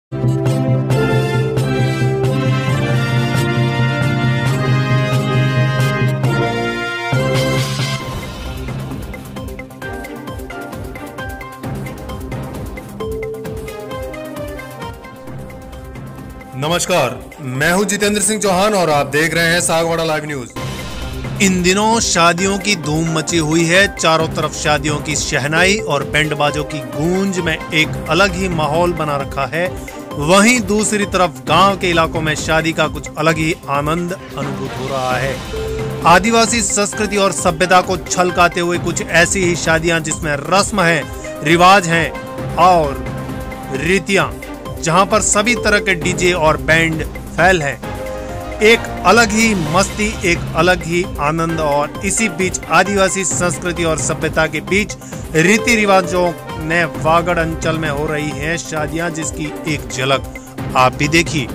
नमस्कार, मैं हूं जितेंद्र सिंह चौहान और आप देख रहे हैं सागवाड़ा लाइव न्यूज। इन दिनों शादियों की धूम मची हुई है। चारों तरफ शादियों की शहनाई और बैंड बाजों की गूंज में एक अलग ही माहौल बना रखा है। वहीं दूसरी तरफ गांव के इलाकों में शादी का कुछ अलग ही आनंद अनुभूत हो रहा है। आदिवासी संस्कृति और सभ्यता को छलकाते हुए कुछ ऐसी ही शादियां जिसमें रस्म है, रिवाज हैं और रीतियां, जहां पर सभी तरह के डीजे और बैंड फैल हैं। एक अलग ही मस्ती, एक अलग ही आनंद। और इसी बीच आदिवासी संस्कृति और सभ्यता के बीच रीति रिवाजों ने वागड़ अंचल में हो रही हैं शादियां, जिसकी एक झलक आप भी देखिए।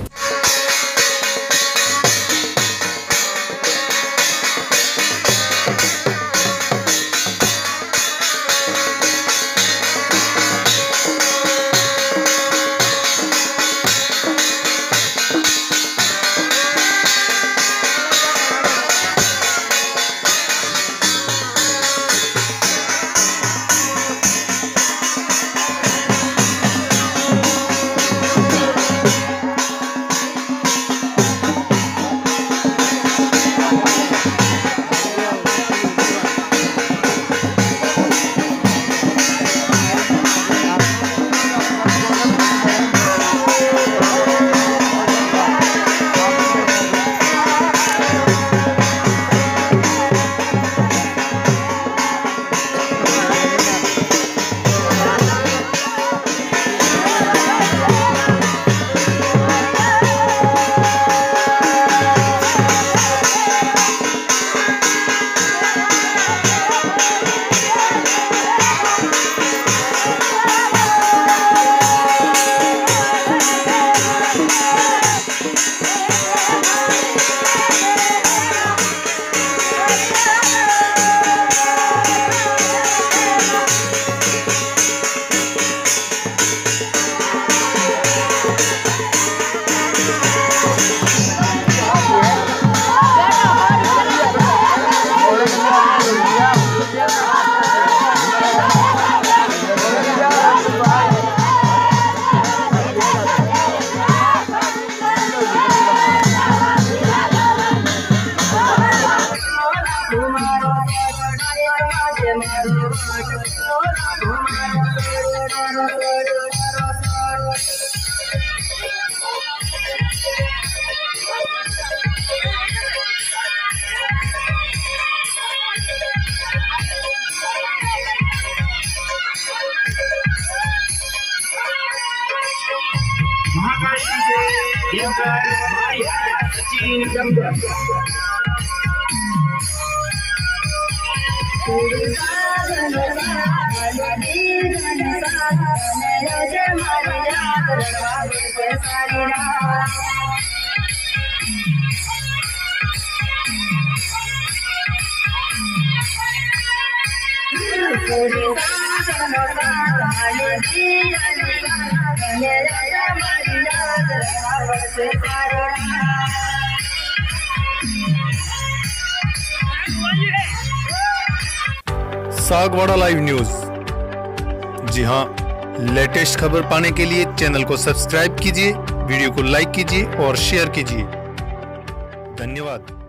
Sagwara live news. जी हां, लेटेस्ट खबर पाने के लिए चैनल को सब्सक्राइब कीजिए, वीडियो को लाइक कीजिए और शेयर कीजिए। धन्यवाद।